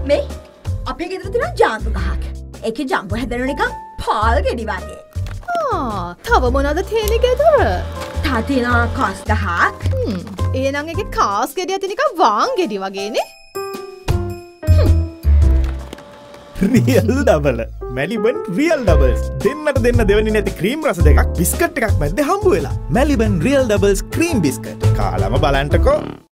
මේ අපේ ගෙදර තියෙන ජාම්බු ගහක්. ඒකේ ජාම්බු හැදෙන නිකන් පාල් ගෙඩි වගේ. තව මොනවද තියෙන්නේ ගෙදර? තා තියෙන කාස් ගහක්. එහෙනම් ඒකේ කාස් ගෙඩිය තියෙන නිකන් වාන් ගෙඩි වගේනේ. Real double Maliban real doubles දෙන්නට දෙන්න දෙවනි නැති ක්‍රීම් රස දෙකක් බිස්කට් එකක් මැද්දේ හම්බ වෙලා Maliban real doubles cream biscuit කාලම බලන්ටකෝ